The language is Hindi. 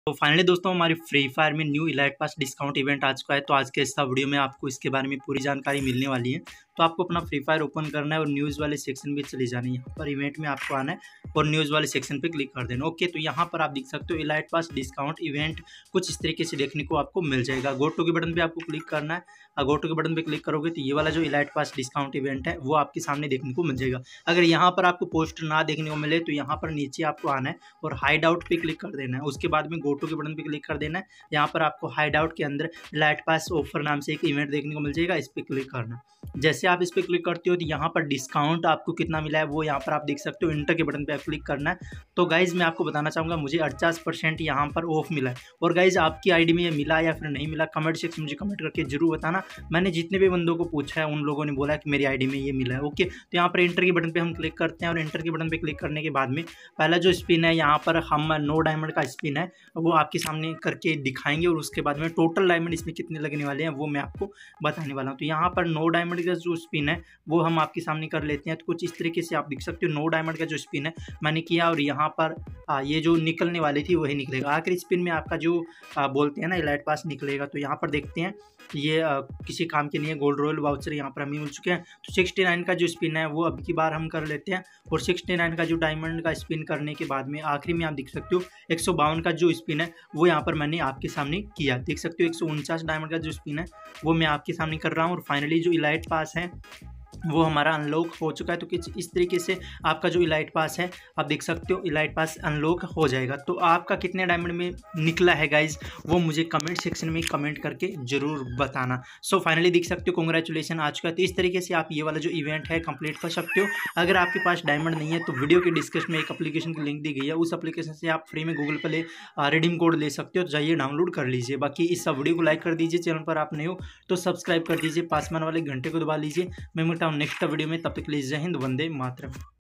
तो फाइनली दोस्तों हमारी फ्री फायर में new elite pass discount event आ चुका है। तो आज के इस वीडियो में आपको इसके बारे में पूरी जानकारी मिलने वाली है। तो आपको अपना फ्री फायर ओपन करना है और न्यूज़ वाले सेक्शन पे चले जाना है। यहाँ पर इवेंट में आपको आना है और न्यूज़ वाले सेक्शन पे क्लिक कर देना। ओके, तो यहाँ पर आप देख सकते हो इलाइट पास डिस्काउंट इवेंट कुछ इस तरीके से देखने को आपको मिल जाएगा। गो टू के बटन पर आपको क्लिक करना है। गो टू के बटन पर क्लिक करोगे तो ये वाला जो इलाइट पास डिस्काउंट इवेंट है वो आपके सामने देखने को मिल जाएगा। अगर यहाँ पर आपको पोस्ट ना देखने को मिले तो यहाँ पर नीचे आपको आना है और हाइड आउट पे क्लिक कर देना है। उसके बाद में गो टू के बटन पे क्लिक कर देना है। यहाँ पर आपको हाइड आउट के अंदर इलाइट पास ऑफर नाम से एक इवेंट देखने को मिल जाएगा। इस पर क्लिक करना। जैसे आप इस पर क्लिक करते हो तो यहाँ पर डिस्काउंट आपको कितना मिला है वो यहाँ पर आप देख सकते हो। इंटर के बटन पे आप क्लिक करना है। तो गाइज मैं आपको बताना चाहूँगा मुझे 50% यहाँ पर ऑफ मिला है। और गाइज आपकी आईडी में ये मिला या फिर नहीं मिला कमेंट सेक्शन मुझे कमेंट करके जरूर बताना। मैंने जितने भी बंदों को पूछा है उन लोगों ने बोला कि मेरी आईडी में ये मिला है। ओके, तो यहाँ पर इंटर के बटन पर हम क्लिक करते हैं और इंटर के बटन पर क्लिक करने के बाद में पहला जो स्पिन है यहाँ पर हम 9 डायमंड का स्पिन है वो आपके सामने करके दिखाएंगे और उसके बाद में टोटल डायमंड इसमें कितने लगने वाले हैं वो मैं आपको बताने वाला हूँ। तो यहाँ पर 9 डायमंड का जो स्पिन है वो हम आपके सामने कर लेते हैं। तो कुछ इस तरीके से आप देख सकते हो 9 डायमंड का जो स्पिन है मैंने किया और यहाँ पर ये जो निकलने वाली थी वही निकलेगा। आखिरी स्पिन में आपका जो बोलते हैं ना इलाइट पास निकलेगा। तो यहाँ पर देखते हैं ये किसी काम के नहीं है। गोल्ड रॉयल वाउचर यहाँ पर हमें मिल चुके हैं। तो 69 का जो स्पिन है वो अब की बार हम कर लेते हैं और 69 का जो डायमंड का स्पिन करने के बाद में आखिरी में आप देख सकते हो 152 का जो स्पिन है वो यहाँ पर मैंने आपके सामने किया। देख सकते हो 149 डायमंड का जो स्पिन है वो मैं आपके सामने कर रहा हूँ और फाइनली जो इलाइट पास है वो हमारा अनलॉक हो चुका है। तो कुछ इस तरीके से आपका जो इलाइट पास है आप देख सकते हो इलाइट पास अनलॉक हो जाएगा। तो आपका कितने डायमंड में निकला है गाइज वो मुझे कमेंट सेक्शन में कमेंट करके जरूर बताना। सो फाइनली देख सकते हो कॉन्ग्रेचुलेसन आ चुका है। तो इस तरीके से आप ये वाला जो इवेंट है कंप्लीट कर सकते हो। अगर आपके पास डायमंड नहीं है तो वीडियो के डिस्क्रिप्शन में एक एप्लीकेशन की लिंक दी गई है। उस एप्लीकेशन से आप फ्री में गूगल पे रिडीम कोड ले सकते हो। तो जाइए डाउनलोड कर लीजिए। बाकी इस वीडियो को लाइक कर दीजिए। चैनल पर आप नए हो तो सब्सक्राइब कर दीजिए। पास में वाले घंटे को दबा लीजिए। मैं मिलता हूँ नेक्स्ट वीडियो में। तब तक के लिए जय हिंद, वंदे मातरम।